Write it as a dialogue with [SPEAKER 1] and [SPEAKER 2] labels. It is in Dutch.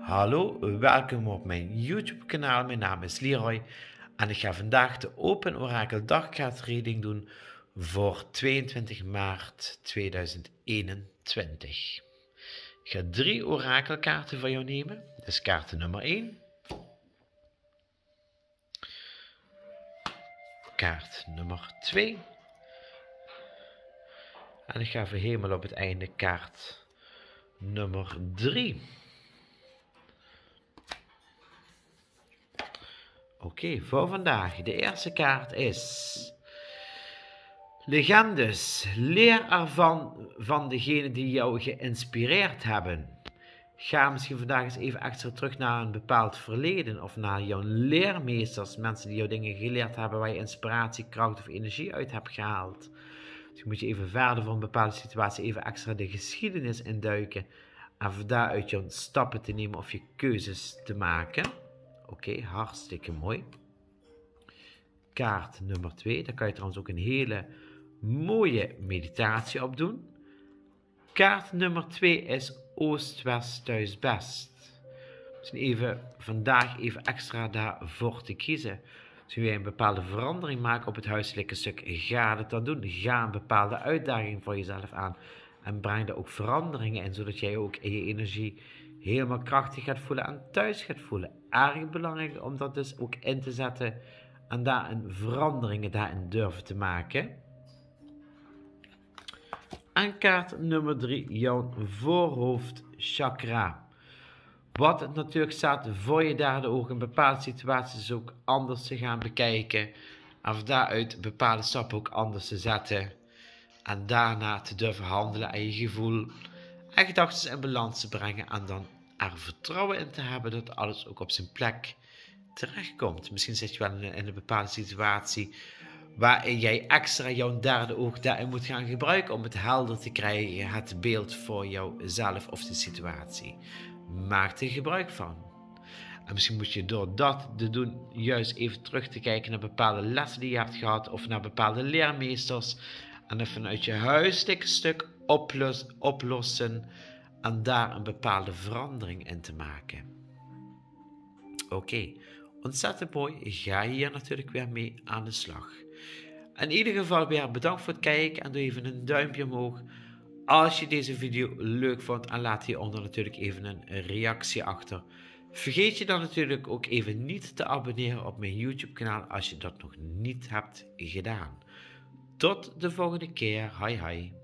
[SPEAKER 1] Hallo, welkom op mijn YouTube kanaal. Mijn naam is Leroy en ik ga vandaag de Open Orakel dagkaartreading doen voor 22 maart 2021. Ik ga 3 orakelkaarten voor jou nemen. Dit is kaart nummer 1. Kaart nummer 2. En ik ga voor helemaal op het einde kaart nummer 3. Oké, voor vandaag. De eerste kaart is Legendes. Leer ervan van degenen die jou geïnspireerd hebben. Ga misschien vandaag eens even extra terug naar een bepaald verleden of naar jouw leermeesters, mensen die jou dingen geleerd hebben waar je inspiratie, kracht of energie uit hebt gehaald. Dus moet je even verder voor een bepaalde situatie even extra de geschiedenis induiken en van daaruit jouw stappen te nemen of je keuzes te maken. Oké, hartstikke mooi. Kaart nummer 2, daar kan je trouwens ook een hele mooie meditatie op doen. Kaart nummer 2 is Oost, West, Thuis, Best. Dus vandaag even extra daarvoor te kiezen. Dus wil je een bepaalde verandering maken op het huiselijke stuk, ga het dan doen. Ga een bepaalde uitdaging voor jezelf aan. En breng er ook veranderingen in, zodat jij ook in je energie helemaal krachtig gaat voelen en thuis gaat voelen. Erg belangrijk om dat dus ook in te zetten en daar een veranderingen daarin durven te maken. En kaart nummer 3, jouw voorhoofdchakra. Wat het natuurlijk staat voor je daardoor ook in bepaalde situaties ook anders te gaan bekijken. En van daaruit bepaalde stappen ook anders te zetten. En daarna te durven handelen aan je gevoel en gedachten in balans te brengen. En dan er vertrouwen in te hebben dat alles ook op zijn plek terechtkomt. Misschien zit je wel in een bepaalde situatie waarin jij extra jouw derde oog daarin moet gaan gebruiken om het helder te krijgen, het beeld voor jouzelf of de situatie. Maak er gebruik van. En misschien moet je door dat te doen juist even terug te kijken naar bepaalde lessen die je hebt gehad of naar bepaalde leermeesters en dan vanuit je huiselijk stuk oplossen en daar een bepaalde verandering in te maken. Oké, ontzettend mooi. Ga je hier natuurlijk weer mee aan de slag. In ieder geval weer bedankt voor het kijken en doe even een duimpje omhoog als je deze video leuk vond en laat hieronder natuurlijk even een reactie achter. Vergeet je dan natuurlijk ook even niet te abonneren op mijn YouTube kanaal als je dat nog niet hebt gedaan. Tot de volgende keer. Hoi hoi.